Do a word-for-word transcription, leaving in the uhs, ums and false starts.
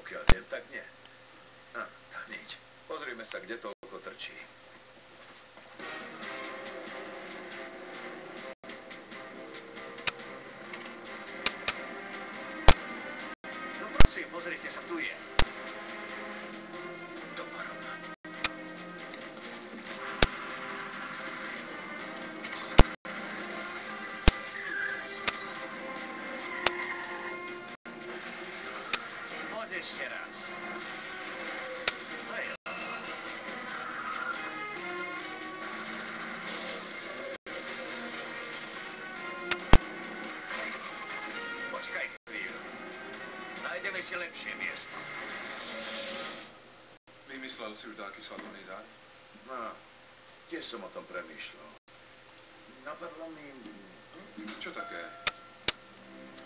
Pokiaľ nie, tak nie. Á, nič. Pozrime sa, kde toľko trčí. No prosím, pozrite sa, tu je. Do paroma. Poď ešte raz. Hej. Počkaj chvíľu. Nájdeme si lepšie miesto. Vymyslel si už dáky svadobný dar? No, tiež som o tom premýšľal. Napadlo mi... Čo také?